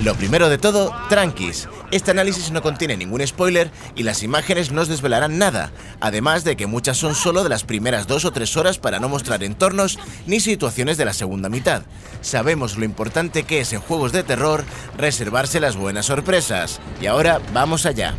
Lo primero de todo, tranquis. Este análisis no contiene ningún spoiler y las imágenes no os desvelarán nada, además de que muchas son solo de las primeras 2 o 3 horas para no mostrar entornos ni situaciones de la segunda mitad. Sabemos lo importante que es en juegos de terror reservarse las buenas sorpresas. Y ahora, vamos allá.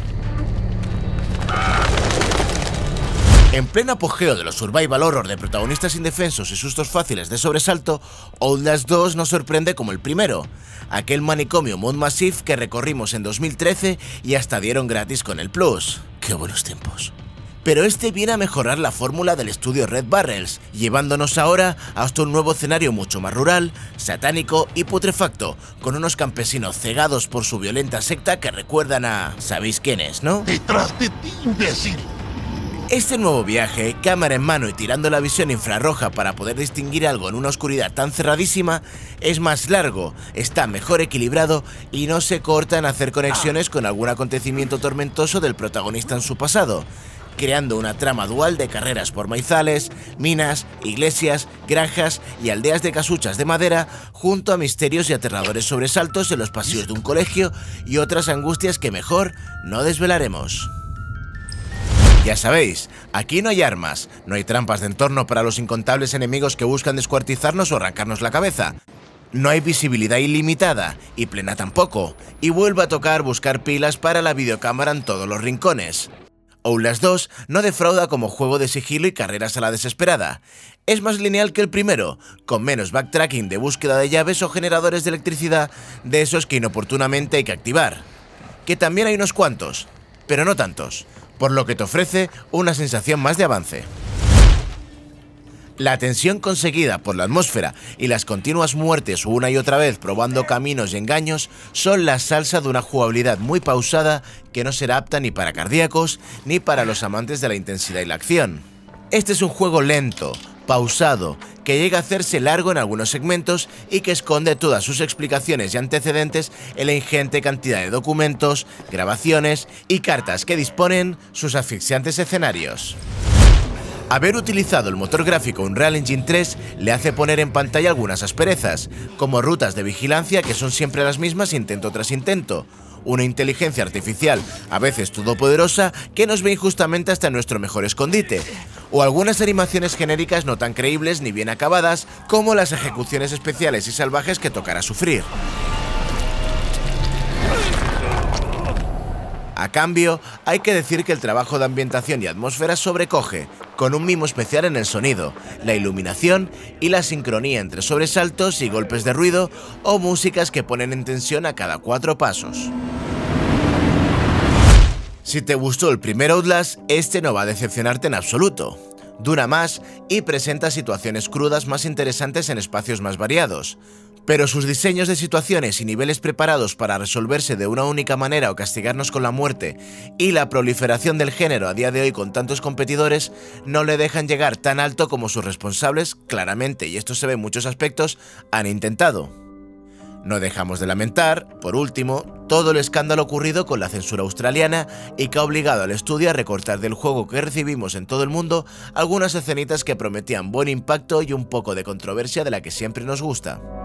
En pleno apogeo de los survival horror de protagonistas indefensos y sustos fáciles de sobresalto, Outlast 2 nos sorprende como el primero, aquel manicomio Mood Massive que recorrimos en 2013 y hasta dieron gratis con el Plus. ¡Qué buenos tiempos! Pero este viene a mejorar la fórmula del estudio Red Barrels, llevándonos ahora hasta un nuevo escenario mucho más rural, satánico y putrefacto, con unos campesinos cegados por su violenta secta que recuerdan a... ¿sabéis quiénes, no? ¡Detrás de ti, imbécil! Este nuevo viaje, cámara en mano y tirando la visión infrarroja para poder distinguir algo en una oscuridad tan cerradísima, es más largo, está mejor equilibrado y no se corta en hacer conexiones con algún acontecimiento tormentoso del protagonista en su pasado, creando una trama dual de carreras por maizales, minas, iglesias, granjas y aldeas de casuchas de madera, junto a misterios y aterradores sobresaltos en los pasillos de un colegio y otras angustias que mejor no desvelaremos. Ya sabéis, aquí no hay armas, no hay trampas de entorno para los incontables enemigos que buscan descuartizarnos o arrancarnos la cabeza. No hay visibilidad ilimitada, y plena tampoco, y vuelve a tocar buscar pilas para la videocámara en todos los rincones. Outlast 2 no defrauda como juego de sigilo y carreras a la desesperada. Es más lineal que el primero, con menos backtracking de búsqueda de llaves o generadores de electricidad de esos que inoportunamente hay que activar. Que también hay unos cuantos, pero no tantos, por lo que te ofrece una sensación más de avance. La tensión conseguida por la atmósfera y las continuas muertes una y otra vez probando caminos y engaños son la salsa de una jugabilidad muy pausada que no será apta ni para cardíacos ni para los amantes de la intensidad y la acción. Este es un juego lento, pausado, que llega a hacerse largo en algunos segmentos y que esconde todas sus explicaciones y antecedentes en la ingente cantidad de documentos, grabaciones y cartas que disponen sus asfixiantes escenarios. Haber utilizado el motor gráfico Unreal Engine 3 le hace poner en pantalla algunas asperezas, como rutas de vigilancia que son siempre las mismas intento tras intento, una inteligencia artificial, a veces todopoderosa, que nos ve injustamente hasta nuestro mejor escondite, o algunas animaciones genéricas no tan creíbles ni bien acabadas como las ejecuciones especiales y salvajes que tocará sufrir. A cambio, hay que decir que el trabajo de ambientación y atmósfera sobrecoge, con un mimo especial en el sonido, la iluminación y la sincronía entre sobresaltos y golpes de ruido o músicas que ponen en tensión a cada 4 pasos. Si te gustó el primer Outlast, este no va a decepcionarte en absoluto. Dura más y presenta situaciones crudas más interesantes en espacios más variados. Pero sus diseños de situaciones y niveles preparados para resolverse de una única manera o castigarnos con la muerte y la proliferación del género a día de hoy con tantos competidores no le dejan llegar tan alto como sus responsables, claramente, y esto se ve en muchos aspectos, han intentado. No dejamos de lamentar, por último, todo el escándalo ocurrido con la censura australiana y que ha obligado al estudio a recortar del juego que recibimos en todo el mundo algunas escenitas que prometían buen impacto y un poco de controversia de la que siempre nos gusta.